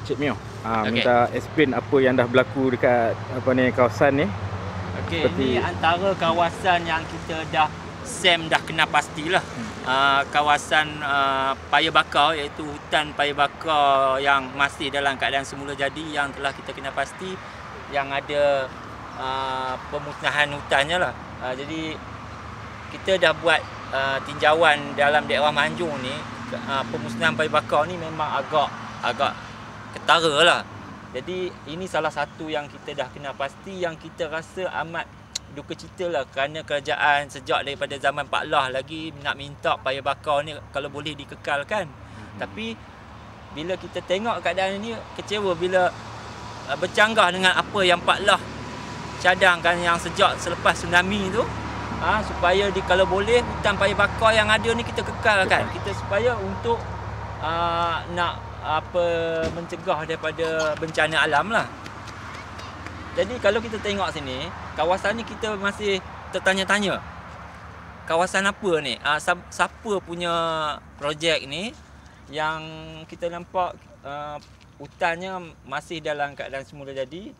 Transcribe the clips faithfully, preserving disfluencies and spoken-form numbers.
Cik Mio. Ha, okay. Minta explain apa yang dah berlaku dekat apa ni kawasan ni. Okey, Seperti... ini antara kawasan yang kita dah SAM dah kena pastilah. Hmm. Uh, kawasan uh, paya bakar, iaitu hutan paya bakar yang masih dalam keadaan semula jadi, yang telah kita kena pasti yang ada uh, pemusnahan hutannya lah. Uh, jadi kita dah buat uh, tinjauan dalam daerah Manjung ni, uh, pemusnahan paya bakar ni memang agak agak ketara lah. Jadi ini salah satu yang kita dah kena pasti, yang kita rasa amat duka cita lah, kerana kerajaan sejak daripada zaman Pak Lah lagi nak minta paya bakar ni kalau boleh dikekalkan. Hmm. Tapi bila kita tengok keadaan ini, kecewa bila uh, bercanggah dengan apa yang Pak Lah cadangkan yang sejak selepas tsunami tu, ha, supaya di kalau boleh hutan paya bakar yang ada ni kita kekalkan. Kita supaya untuk uh, nak apa mencegah daripada bencana alam lah. Jadi kalau kita tengok sini, kawasan ni kita masih tertanya-tanya, kawasan apa ni? Uh, siapa punya projek ni yang kita nampak uh, hutannya masih dalam keadaan semula jadi,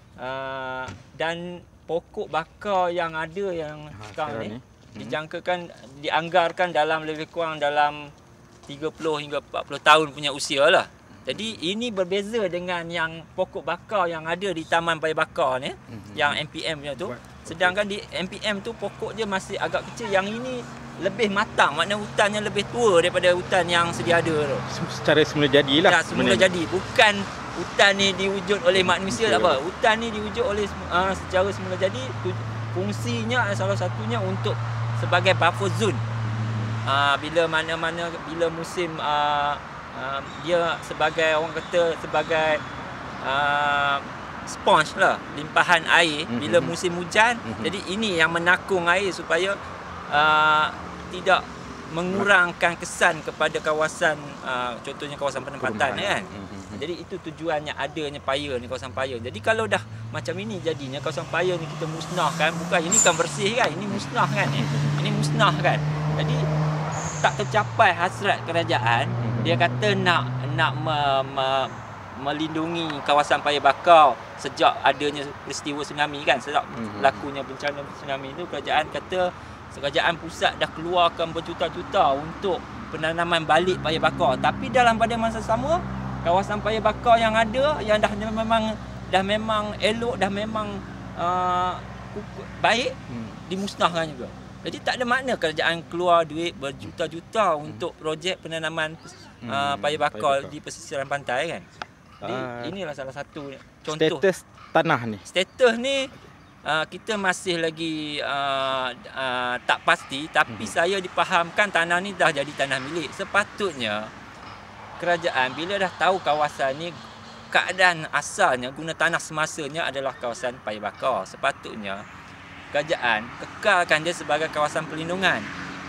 uh, dan pokok bakar yang ada yang ha, sekarang ni, ni dijangkakan, dianggarkan dalam lebih kurang dalam tiga puluh hingga empat puluh tahun punya usia lah. Jadi ini berbeza dengan yang pokok bakar yang ada di Taman Paya Bakar ni, mm-hmm. yang M P M punya tu. Sedangkan di M P M tu pokok dia masih agak kecil, yang ini lebih matang, maknanya hutannya lebih tua daripada hutan yang sedia ada tu. Secara semula jadilah. Ya, semula jadi. Bukan hutan ni diwujud oleh manusia, tak apa. Hutan ni diwujud oleh uh, secara semula jadi. Fungsinya salah satunya untuk sebagai buffer zone. Uh, bila mana-mana bila musim uh, uh, dia sebagai orang kata sebagai uh, sponge lah, limpahan air mm-hmm. bila musim hujan. Mm-hmm. Jadi ini yang menakung air supaya uh, tidak mengurangkan kesan kepada kawasan, uh, contohnya kawasan penempatan kan. Mm-hmm. Jadi itu tujuannya adanya paya ni, kawasan paya. Jadi kalau dah macam ini jadinya kawasan paya ni kita musnahkan, bukan ini kan bersih kan, ini musnah kan, eh? Ini musnah kan. Jadi tak tercapai hasrat kerajaan. Dia kata nak nak me, me, melindungi kawasan paya bakar sejak adanya peristiwa tsunami kan, sejak lakunya bencana tsunami itu, kerajaan kata kerajaan pusat dah keluarkan berjuta-juta untuk penanaman balik paya bakar. Tapi dalam pada masa sama, kawasan paya bakar yang ada, yang dah memang dah memang elok, dah memang uh, baik, dimusnahkan juga. Jadi tak ada makna kerajaan keluar duit berjuta-juta hmm. untuk projek penanaman hmm. uh, paya bakar di pesisiran pantai kan. Jadi uh, inilah salah satu contoh. Status tanah ni. Status ni uh, kita masih lagi uh, uh, tak pasti, tapi hmm. saya dipahamkan tanah ni dah jadi tanah milik. Sepatutnya kerajaan bila dah tahu kawasan ni keadaan asalnya guna tanah semasanya adalah kawasan paya bakar, sepatutnya kerajaan kekalkan dia sebagai kawasan perlindungan.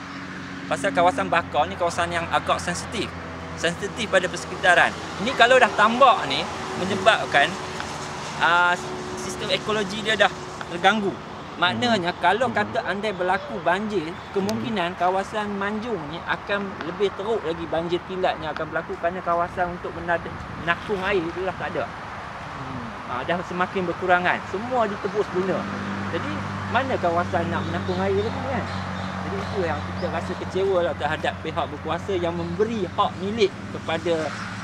Pasal kawasan bakar ni kawasan yang agak sensitif. Sensitif pada persekitaran. Ini kalau dah tambak ni menyebabkan uh, sistem ekologi dia dah terganggu. Maknanya kalau kata andai berlaku banjir, kemungkinan kawasan Manjung ni akan lebih teruk lagi banjir kilatnya akan berlaku, kerana kawasan untuk menakung air itu dah tak ada. Uh, dah semakin berkurangan. Semua ditebus guna. Jadi mana kawasan nak menakung air lagi kan? Jadi itu yang kita rasa kecewa lah terhadap pihak berkuasa yang memberi hak milik kepada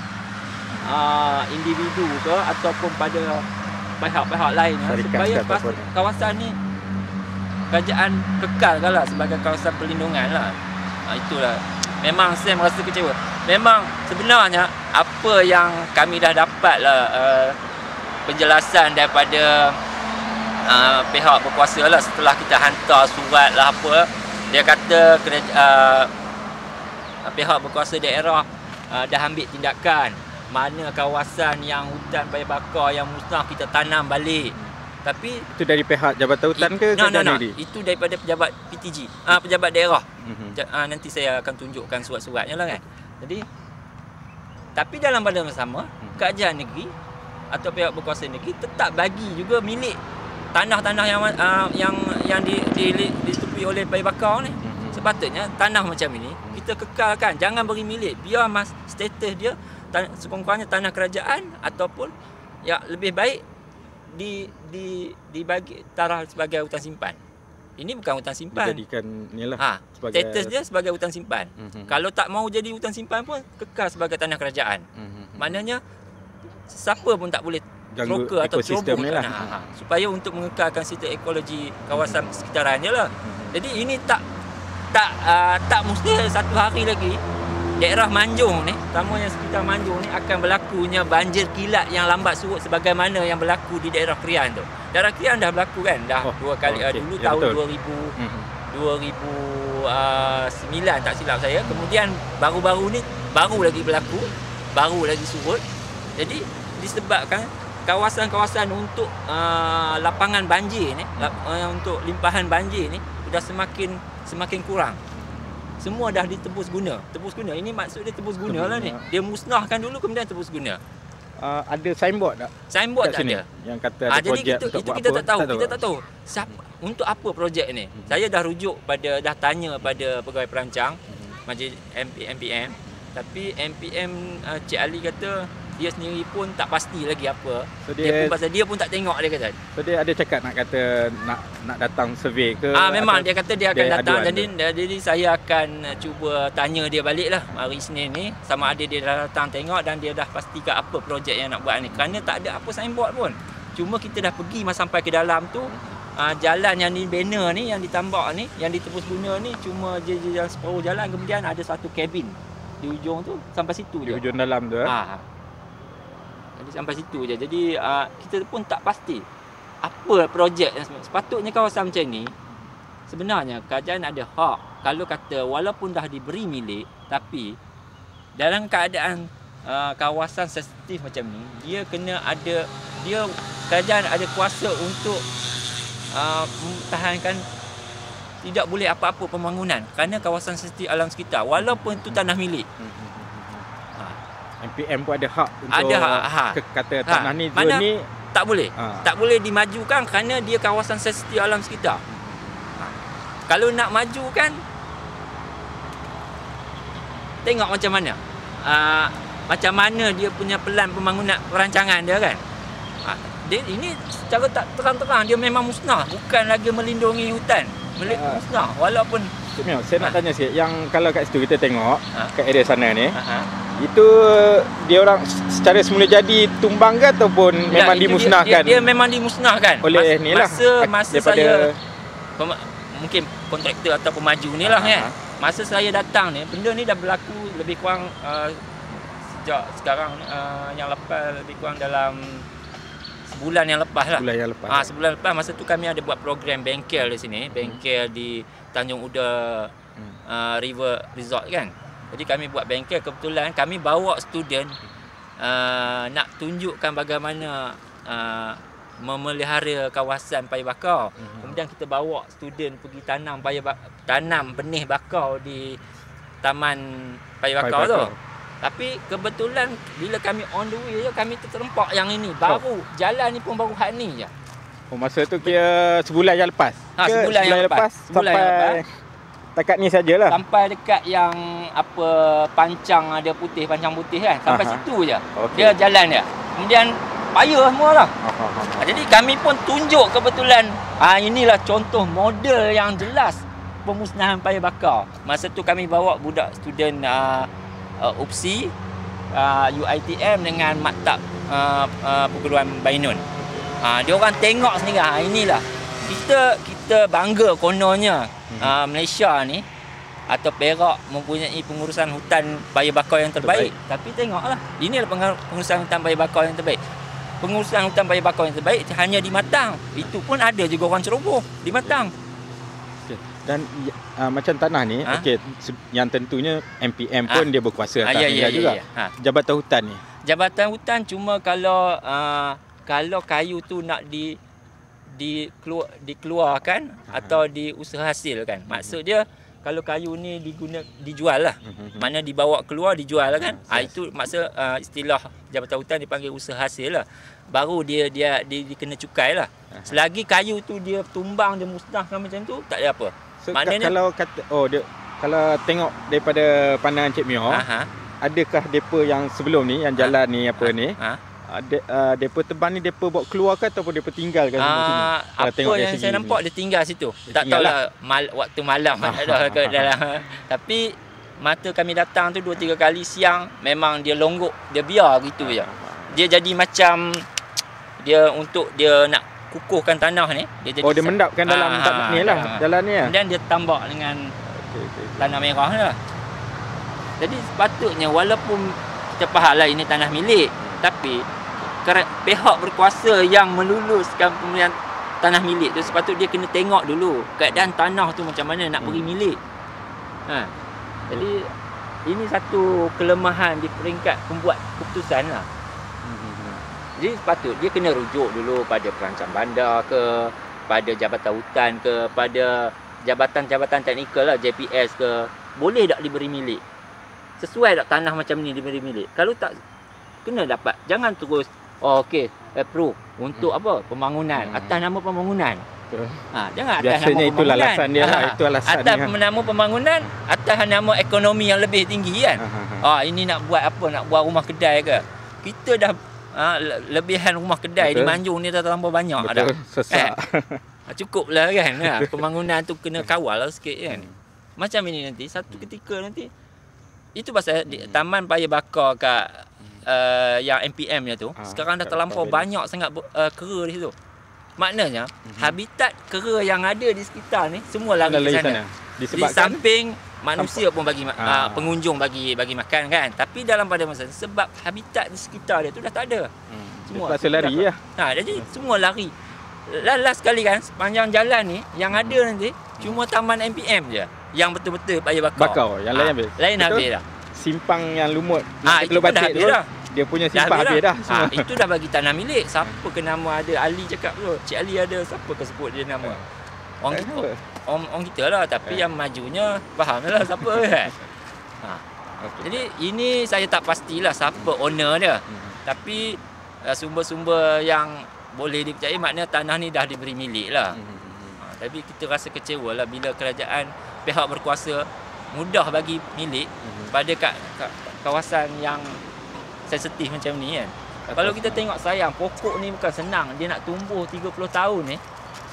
uh, individu ke ataupun pada pihak-pihak lain lah, supaya kawasan ni kerajaan kekalkan lah sebagai kawasan perlindungan lah. Uh, itulah. Memang saya merasa kecewa. Memang sebenarnya apa yang kami dah dapat lah uh, penjelasan daripada Uh, pihak berkuasa lah setelah kita hantar surat lah apa, dia kata uh, pihak berkuasa daerah uh, dah ambil tindakan, mana kawasan yang hutan paya bakar yang musnah kita tanam balik. Tapi itu dari pihak Jabatan Hutan ke no, no, no. Negeri? Itu daripada pejabat P T G, uh, pejabat daerah. Mm-hmm. uh, nanti saya akan tunjukkan surat-suratnya lah kan. Jadi tapi dalam pada masa sama, mm-hmm. kerajaan negeri atau pihak berkuasa negeri tetap bagi juga milik tanah-tanah yang uh, yang yang di, di, di, ditutupi oleh paya bakar ni. Mm-hmm. Sepatutnya tanah macam ini kita kekalkan, jangan beri milik, biar mas status dia tan- sekurang-kurangnya tanah kerajaan ataupun ya lebih baik di di dibagi taraf sebagai hutan simpan. Ini bukan hutan simpan. Dijadikan inilah Ha, sebagai status dia sebagai hutan simpan. Mhm. Kalau tak mau jadi hutan simpan pun kekal sebagai tanah kerajaan. Mhm. Maknanya siapa pun tak boleh Ganggu teroka atau ekosistem ceroboh ni lah. tanah. Ha, supaya untuk mengekalkan sistem ekologi kawasan sekitarannya lah. Jadi ini tak tak uh, tak mesti satu hari lagi daerah Manjung ni, terutamanya sekitar Manjung ni akan berlakunya banjir kilat yang lambat surut sebagaimana yang berlaku di daerah Krian tu. Daerah Krian dah berlaku kan, dah Oh, dua kali oh, uh, okey. dulu Ya, tahun betul. dua ribu Mhm. dua ribu sembilan tak silap saya. Kemudian baru-baru ni baru lagi berlaku, baru lagi surut. Jadi disebabkan kawasan-kawasan untuk uh, lapangan banjir ni, lap, uh, untuk limpahan banjir ni dah semakin semakin kurang. Semua dah ditebus guna. Tebus guna. Ini maksud dia tebus guna lah ni. Dia musnahkan dulu kemudian tebus guna. Uh, ada signboard tak Signboard kat tak sini ada. yang kata Ah, ada jadi projek itu, untuk itu buat kita apa? tak tahu. Kita tak tahu. Siapa, untuk apa projek ni? Hmm. Saya dah rujuk pada dah tanya pada pegawai perancang Mhm. Majlis M P M. Tapi M P M uh, Cik Ali kata dia sendiri pun tak pasti lagi apa. So Dia, dia, pun pasal dia pun tak tengok dia kata. so dia ada cakap nak kata nak nak datang survey ke? Ah memang atau dia kata dia akan dia datang. aduan Jadi jadi saya akan uh, cuba tanya dia balik lah hari Isnin ni sama ada dia dah datang tengok dan dia dah pastikan apa projek yang nak buat ni. Kerana tak ada apa signboard pun. Cuma kita dah pergi masa sampai ke dalam tu, uh, jalan yang ni banner ni yang ditambak ni, yang ditebus guna ni cuma je, je jalan separuh jalan, kemudian ada satu kabin di ujung tu sampai situ di je. hujung dalam tu eh? Ha. Jadi sampai situ je. Jadi uh, kita pun tak pasti apa projek yang sebenarnya. Sepatutnya kawasan macam ni sebenarnya kerajaan ada hak kalau kata walaupun dah diberi milik tapi dalam keadaan uh, kawasan sensitif macam ni dia kena ada dia kerajaan ada kuasa untuk uh, mempertahankan tidak boleh apa-apa pembangunan kerana kawasan sensitif alam sekitar walaupun itu tanah milik. M P M pun ada hak untuk Ada hak, ha. ke, kata Ha, tanah ni zon mana- ni Tak boleh. ha. Tak boleh dimajukan kerana dia kawasan sensitif alam sekitar. Ha. Kalau nak majukan, tengok macam mana. Uh, macam mana dia punya pelan pembangunan perancangan dia kan. Ha. Dia, ini secara tak terang-terang dia memang musnah. Bukan lagi melindungi hutan. Melindungi Ha. musnah. Walaupun... Cik Mio, saya nak Ha. tanya sikit, yang kalau kat situ kita tengok Ha. kat area sana ni, Ha. itu dia orang secara semula jadi tumbang ke ataupun Tak, memang itu dimusnahkan Dia, dia, dia memang dimusnahkan. oleh Mas, ni lah Masa, masa daripada saya... Pema, mungkin kontraktor atau pemaju ni lah Ha, kan. ha. Masa saya datang ni, benda ni dah berlaku lebih kurang uh, sejak sekarang uh, yang lepas lebih kurang dalam sebulan yang lepas lah. bulan yang lepas. Ah, sebulan lepas masa tu kami ada buat program bengkel di sini, bengkel di Tanjung Uda Hmm. uh, River Resort kan. Jadi kami buat bengkel, kebetulan kami bawa student uh, nak tunjukkan bagaimana uh, memelihara kawasan paya bakau. Mhm. Kemudian kita bawa student pergi tanam paya ba- tanam benih bakau di taman paya bakau Paya tu. bakau. Tapi kebetulan bila kami on the way je kami terserempak yang ini. Baru jalan ni pun baru had ni je. Oh, masa tu kira sebulan yang lepas. Ha, Ke sebulan yang lepas. Sebulan sampai yang lepas. takat ni sajalah. Sampai dekat yang apa pancang ada putih, pancang putih kan. Sampai Aha. situ je. Okey. Dia jalan dia. Kemudian payah semua lah. Ha, ha, ha, ha. Ha, jadi kami pun tunjuk kebetulan ah inilah contoh model yang jelas pemusnahan paya bakau. Masa tu kami bawa budak student uh, uh, U P S I, uh, U I T M dengan maktab uh, uh, perguruan Bainun. Ha, dia orang tengok sendiri. Ha, inilah kita kita bangga kononnya uh, Malaysia ni atau Perak mempunyai pengurusan hutan paya bakau yang terbaik. terbaik. Tapi tengoklah, inilah pengurusan hutan paya bakau yang terbaik. Pengurusan hutan paya bakau yang terbaik hanya di Matang. Itu pun ada juga orang ceroboh di Matang. Okay. Dan uh, macam tanah ni, Ha? okey, se- yang tentunya M P M pun Ha. dia berkuasa Ah, atas ya, ni ya, juga. ya, ya. Ha. Jabatan Hutan ni. Jabatan hutan cuma kalau uh, kalau kayu tu nak di di keluar, dikeluarkan Aha. atau diusaha hasilkan. Maksud dia kalau kayu ni diguna dijual lah. Mhm. Mana dibawa keluar dijual lah kan. Ah Yes. itu maksud uh, istilah Jabatan Hutan dipanggil usaha hasil lah. Baru dia dia dia, dia kena cukai lah. Aha. Selagi kayu tu dia tumbang, dia musnahkan macam tu, tak ada apa. So, Maknanya- ka- kalau kata oh dia kalau tengok daripada pandangan Cik Mio, Aha. adakah depa yang sebelum ni, yang jalan ha. ni apa ha. ni? Ha. Ada uh, depa tebang ni depa bawa keluar ke ataupun depa tinggalkan uh, sini? Apa tengok yang saya nampak ni. Dia tinggal situ. Dia tak tahu lah mal, waktu malam ada ke dalam. Tapi mata kami datang tu dua tiga kali siang memang dia longgok, dia biar gitu je. Dia jadi macam dia untuk dia nak kukuhkan tanah ni, dia jadi oh dia mendapkan dalam ha, ni lah, ha. jalan ni lah. Kemudian dia tambak dengan okay, okay, okay. tanah merah ni lah. Jadi sepatutnya walaupun kita faham lah ini tanah milik, tapi pihak berkuasa yang meluluskan pembelian tanah milik tu sepatutnya dia kena tengok dulu keadaan tanah tu macam mana nak beri milik. Ha. Jadi ini satu kelemahan di peringkat pembuat keputusan lah. Jadi sepatut dia kena rujuk dulu pada perancang bandar ke, pada jabatan hutan ke, pada jabatan-jabatan teknikal lah, J P S ke, boleh tak diberi milik? Sesuai tak tanah macam ni diberi milik? Kalau tak, kena dapat. Jangan terus oh okey, approve untuk hmm. apa? Pembangunan, hmm. atas nama pembangunan. Betul. Ha, jangan atas biasanya nama itulah pembangunan. alasan dia lah, ha. itu alasan atas dia. nama pembangunan, atas nama ekonomi yang lebih tinggi kan. Ha, ha, ha. ha ini nak buat apa? Nak buat rumah kedai ke? Kita dah ha, lebihan rumah kedai betul. Di Manjung ni dah terlampau banyak dah. Betul, sesak. Eh, cukup lah kan. Ha, pembangunan tu kena kawal lah sikit kan. Macam ini nanti, satu ketika nanti, itu pasal di, Taman Paya Bakar kat uh, yang M P M nya tu, ha, sekarang dah terlampau banyak sangat uh, kera di situ. Maknanya, mm-hmm. habitat kera yang ada di sekitar ni, semua lari ke sana. Di samping manusia pun bagi ha. uh, pengunjung bagi bagi makan kan. Tapi dalam pada masa sebab habitat di sekitar dia tu dah tak ada. Hmm. Semua pasal lari lah. Ha, jadi hmm. semua lari. Last sekali kan sepanjang jalan ni yang ada nanti cuma Taman M P M je yang betul-betul Paya Bakar. Bakar, yang lain ha. habis. Lain betul? Habis dah. Simpang yang lumut ha, itu dah habis tu, dah. Dia punya simpang habis dah. Ha, itu dah bagi tanah milik. Siapa ke nama ada Ali cakap tu. Cik Ali ada, siapa ke sebut dia nama? Orang kita, orang, orang kita lah, tapi yang majunya faham lah siapa kan. Ha. Okay. Jadi ini saya tak pastilah siapa owner dia. Hmm. Tapi uh, sumber-sumber yang boleh dipercayai maknanya tanah ni dah diberi milik lah. Hmm. Ha, tapi kita rasa kecewa lah bila kerajaan pihak berkuasa mudah bagi milik hmm. pada kat, kat kawasan yang sensitif macam ni kan. Atas kalau kita tengok sayang, pokok ni bukan senang. Dia nak tumbuh tiga puluh tahun ni.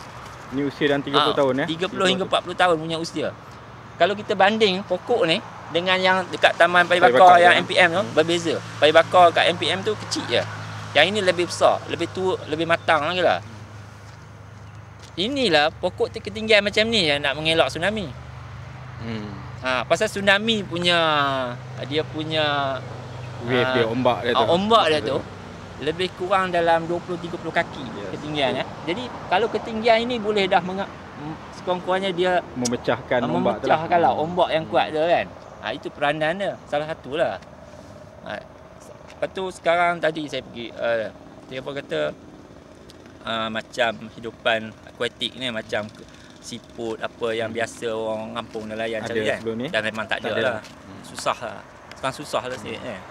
Ni usia dalam tiga puluh ha, tahun ya? tiga puluh hingga empat puluh tahun punya usia. Kalau kita banding pokok ni dengan yang dekat Taman Paya Bakar yang ya. M P M tu, hmm. berbeza. Paya Bakar kat M P M tu kecil je. Yang ini lebih besar, lebih tua, lebih matang lagi lah. Inilah pokok ketinggian macam ni yang nak mengelak tsunami. Hmm. Ha, pasal tsunami punya, dia punya wave uh, dia, ombak dia tu. Ombak dia tu lebih kurang dalam dua puluh tiga puluh kaki yes. ketinggian ya. Jadi kalau ketinggian ini boleh dah meng- sekurang-kurangnya dia memecahkan uh, ombak tu. Memecahkan lah ombak yang kuat dia kan. Ha, itu peranan dia, salah satulah. Ha, lepas tu sekarang tadi saya pergi uh, dia apa kata uh, macam hidupan akuatik ni macam siput apa yang hmm. biasa orang kampung nelayan cari kan. Dan memang tak, tak ada, ada lah. Hmm. Susah lah. Sekarang susah lah sikit kan.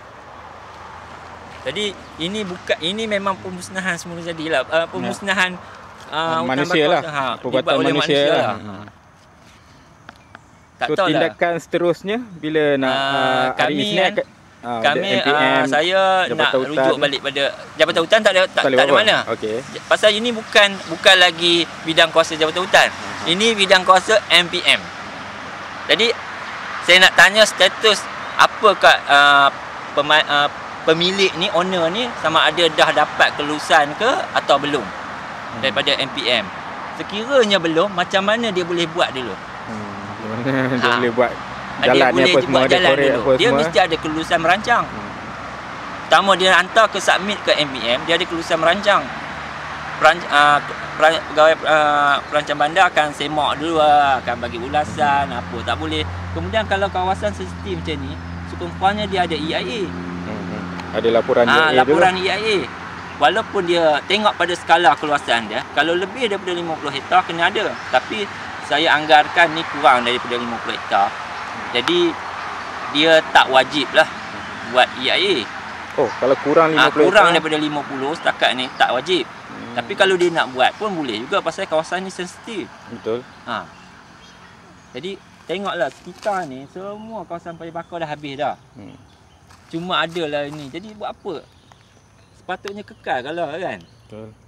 Jadi ini bukan ini memang pemusnahan semula jadilah uh, pemusnahan uh, manusia lah. Ha, perbuatan manusia, manusia lah. Ha. Tak so, tahu tindakan lah. Seterusnya bila nak uh, uh, hari kami ini kan, uh, kami uh, saya nak hutan. rujuk balik pada Jabatan Hutan tak ada tak, tak ada mana. Okey. Pasal ini bukan bukan lagi bidang kuasa Jabatan Hutan. Uh-huh. Ini bidang kuasa M P M. Jadi saya nak tanya status apakah uh, pema- uh, pemilik ni, owner ni sama ada dah dapat kelulusan ke atau belum hmm. daripada M P M. Sekiranya belum, macam mana dia boleh buat dulu? Hmm. Dia ha. boleh buat jalan dia apa semua, jalan dulu. apa Dia semua. mesti ada kelulusan merancang. Hmm. Pertama dia hantar ke submit ke M P M, dia ada kelulusan merancang. Peran, uh, peran, pegawai uh, perancang bandar akan semak dulu lah, akan bagi ulasan hmm. apa tak boleh. Kemudian kalau kawasan sensitif macam ni, sekurang-kurangnya dia ada E I A. Ada laporan ha, E I A laporan dulu. E I A. Walaupun dia tengok pada skala keluasan dia, kalau lebih daripada lima puluh hektar kena ada. Tapi saya anggarkan ni kurang daripada lima puluh hektar. Jadi dia tak wajib lah buat E I A. Oh, kalau kurang lima puluh ha, kurang hektar daripada lima puluh setakat ni tak wajib. Hmm. Tapi kalau dia nak buat pun boleh juga pasal kawasan ni sensitif. Betul. Ha. Jadi tengoklah sekitar ni semua kawasan paya bakar dah habis dah. Hmm. Cuma adalah ini. Jadi buat apa? Sepatutnya kekal kalau kan. Betul.